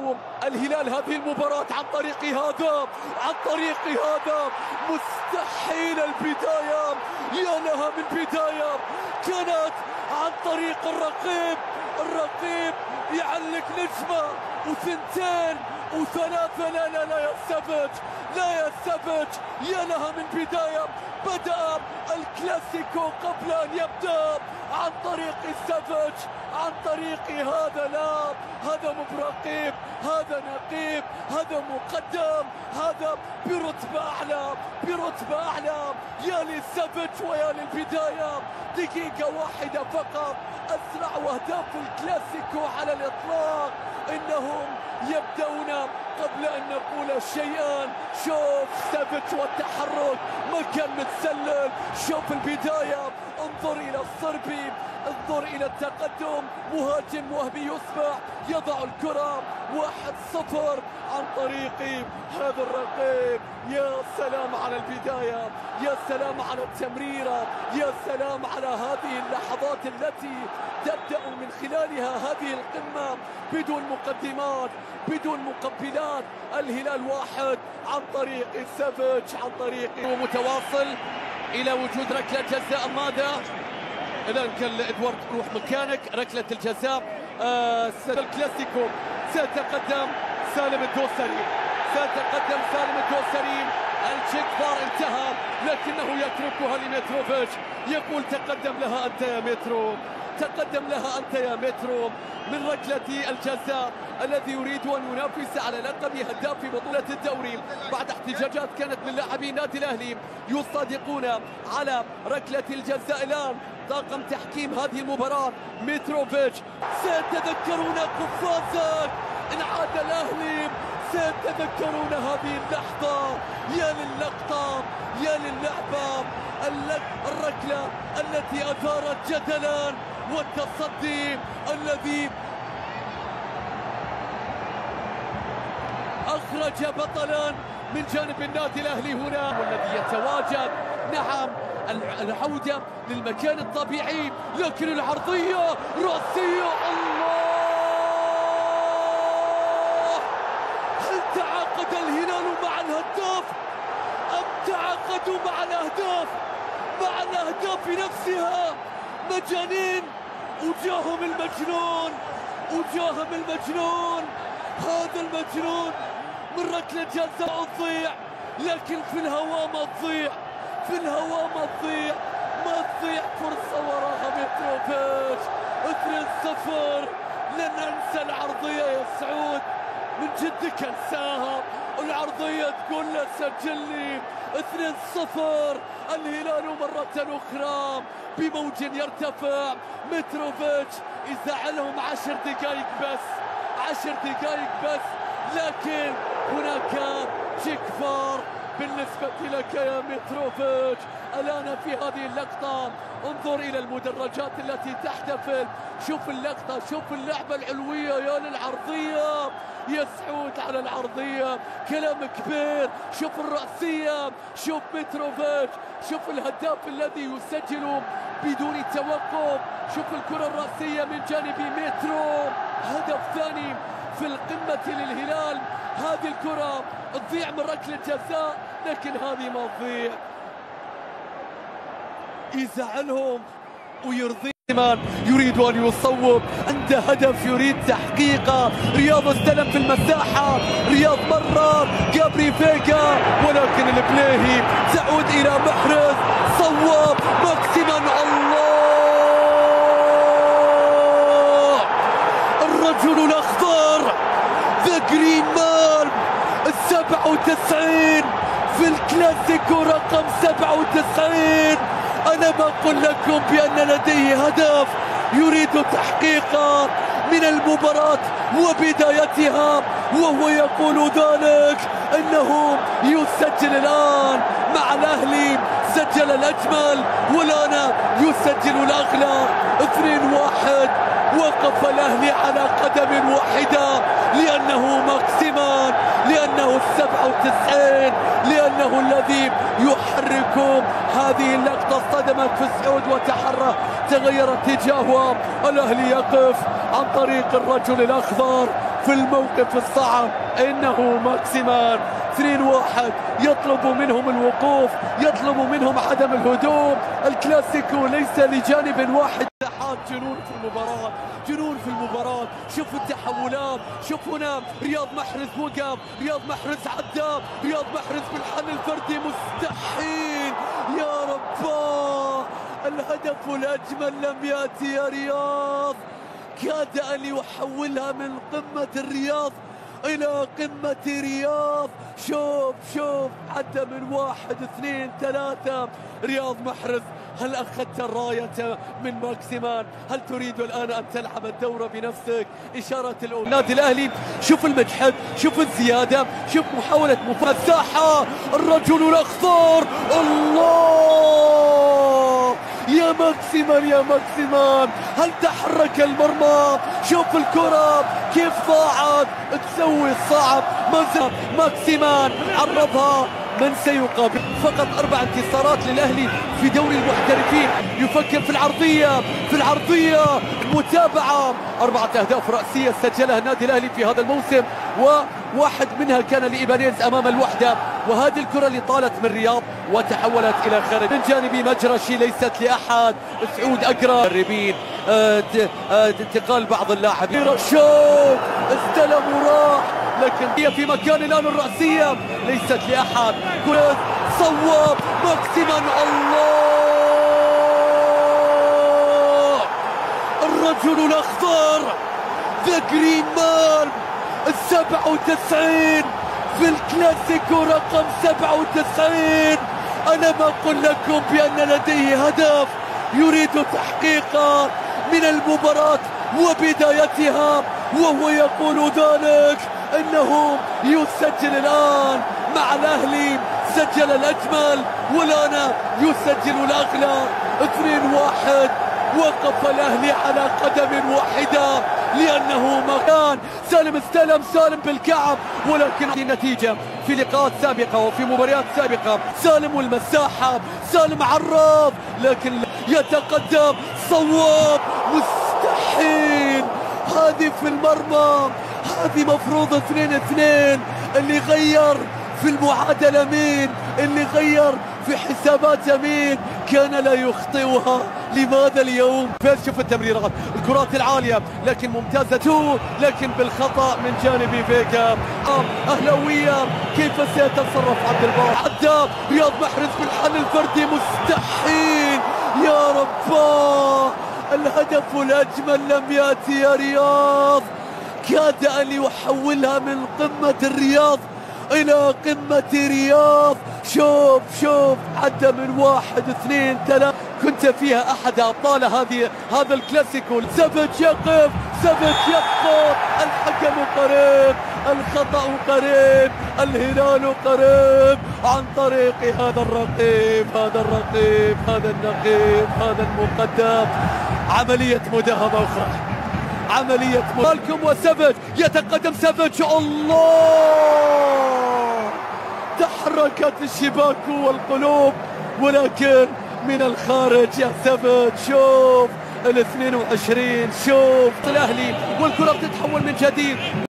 يحسم الهلال هذه المباراة عن طريق هذا مستحيل البداية. يا لها من بداية كانت عن طريق الرقيب يعلق نجمة وثنتين وثلاثة. لا يثبت. يا لها من بداية. بدأ الكلاسيكو قبل أن يبدأ عن طريق السافيج، عن طريق هذا لاعب، هذا مراقب، هذا نقيب، هذا مقدم، هذا برتبة أعلى. يا للسافيج ويا للبداية. دقيقة واحدة فقط أسرع أهداف الكلاسيكو على الإطلاق. إنهم يبدأون قبل أن نقول شيئا. شوف سافيج والتحرك، مكان متسلل. شوف البداية، انظر إلى الصربي، انظر إلى التقدم. مهاجم وهبي يصبح يضع الكرة 1-0 عن طريق هذا الرقيب. يا سلام على البداية، يا سلام على التمريرة، يا سلام على هذه اللحظات التي تبدأ من خلالها هذه القمة بدون مقدمات، بدون مقبلات. الهلال 1 عن طريق السافيج، عن طريق متواصل إلى وجود ركلة جزاء. ماذا؟ الآن كان إدوارد روح مكانك. ركلة الجزاء. الكلاسيكو سيتقدم سالم الدوسري. الجيكفار انتهى لكنه يتركها لمتروفيتش. يقول تقدم لها أنت يا مترو من ركلة الجزاء. الذي يريد أن ينافس على لقب هداف في بطولة الدوري بعد احتجاجات كانت من لاعبي النادي الأهلي يصادقون على ركلة الجزاء. الآن طاقم تحكيم هذه المباراة متروفيتش. سيتذكرون قفازك إن عاد الأهلي، سيتذكرون هذه اللحظة. يا للقطة، يا للعبة. الركلة التي أثارت جدلا والتصدي الذي أخرج بطلا من جانب النادي الأهلي هنا، والذي يتواجد. نعم، العودة للمكان الطبيعي، لكن العرضية رأسية. الله! هل تعاقد الهلال مع الهداف أم تعاقدوا مع الأهداف؟ مع الأهداف نفسها. مجانين. وجاهم المجنون. هذا المجنون من ركلة جزاء تضيع، لكن في الهواء ما تضيع فرصة وراها متروفيتش. 2-0. لن ننسى العرضية يا سعود، من جدك انساها. العرضية تقول له سجل لي. 2-0. الهلال مرة أخرى بموج يرتفع. متروفيتش يزعلهم 10 دقائق بس، لكن هناك جيكفار بالنسبة لك يا متروفيتش. الآن في هذه اللقطة انظر إلى المدرجات التي تحتفل. شوف اللقطة، شوف اللعبة العلوية. يا للعرضية يا سعود، على العرضية كلام كبير. شوف الرأسية، شوف متروفيتش، شوف الهداف الذي يسجل بدون توقف. شوف الكرة الرأسية من جانب مترو. هدف ثاني في القمة للهلال. هذه الكرة تضيع من ركلة جزاء، لكن هذه ما تضيع. يزعلهم ويرضي. يريد أن يصوب، عنده هدف يريد تحقيقه. رياض استلم في المساحة، رياض مرة جابري فيجا، ولكن البلاهي تعود إلى محرز. صوب ماكسيمان. الله! الرجل الأخضر، ذا جرين مان، 97 في الكلاسيكو رقم 97. أنا بقول لكم بأن لديه هدف يريد تحقيقه من المباراة وبدايتها، وهو يقول ذلك أنه يسجل الآن مع الأهلي. سجل الأجمل والآن يسجل الأغلى. 2-1. وقف الأهلي على قدم واحدة، لأنه ماكسيمان، لأنه 97، لأنه الذي يحرك. هذه اللقطة صدمت في سعود وتحرك، تغير اتجاهه. الأهلي يقف عن طريق الرجل الأخضر في الموقف الصعب إنه ماكسيمان. 2-1 يطلب منهم الوقوف، يطلب منهم عدم الهدوء. الكلاسيكو ليس لجانب واحد. جنون في المباراة، جنون في المباراة. شوفوا التحولات، شوفوا هنا رياض محرز وقف، رياض محرز عدى، رياض محرز بالحل الفردي مستحيل. يا رباه، الهدف الأجمل لم يأتي يا رياض. كاد أن يحولها من قمة الرياض إلى قمة رياض. شوف عدى من 1 2 3. رياض محرز، هل أخذت الراية من ماكسيمان؟ هل تريد الآن أن تلعب الدورة بنفسك؟ إشارة النادي الأهلي. شوف المجحد، شوف الزيادة، شوف محاولة مساحة. الرجل الأخضر، الله يا ماكسيمان، يا ماكسيمان، هل تحرك المرمى؟ شوف الكرة كيف ضاعت، تسوي الصعب. ما زال ماكسيمان عرضها، من سيقابل؟ فقط 4 انتصارات للأهلي في دوري المحترفين. يفكر في العرضية، متابعة. 4 أهداف رأسية سجلها النادي الأهلي في هذا الموسم، وواحد منها كان لإيبانيز أمام الوحدة. وهذه الكرة اللي طالت من رياض وتحولت إلى خارج من جانب مجرشي، ليست لأحد. سعود أقرأ مدربين، انتقال بعض اللاعبين. رشاق استلم وراح، لكن هي في مكان الآن. الرأسية ليست لأحد. كرة صواب ماكسيمان، الله، الرجل الأخضر، ذا جرين مان. 97 في الكلاسيكو، رقم 97. أنا ما أقول لكم بأن لديه هدف يريد تحقيقه من المباراة وبدايتها، وهو يقول ذلك انه يسجل الان مع الاهلي. سجل الاجمل والان يسجل الاغلى. 2-1. وقف الاهلي على قدم واحده لانه مكان. سالم استلم، سالم بالكعب، ولكن النتيجه في لقاءات سابقه وفي مباريات سابقه سالم والمساحه، سالم عراض، لكن يتقدم. صواب مستحيل. هذه في المرمى، هذه مفروض 2-2. اللي غير في المعادلة مين؟ اللي غير في حسابات مين؟ كان لا يخطئها. لماذا اليوم؟ شوف التمريرات، الكرات العالية، لكن ممتازة، لكن بالخطأ من جانب فيجا. أهلاوية، كيف سيتصرف عبد الباسط؟ عدى رياض محرز بالحل الفردي مستحيل. يا رباه، الهدف الأجمل لم يأتي يا رياض. كاد أن يحولها من قمة الرياض إلى قمة رياض. شوف عدى من 1 2 3. كنت فيها أحد أبطال هذا الكلاسيكو. سافيتش يقف، سافيتش يسقط. الحكم قريب، الخطأ قريب، الهلال قريب عن طريق هذا الرقيب، هذا النقيب، هذا المقدم. عملية مداهمة أخرى، عملية مالكم. وسافيتش يتقدم، سافيتش، الله، تحركت الشباك والقلوب، ولكن من الخارج يا سافيتش. شوف 22، شوف الأهلي والكرة بتتحول من جديد.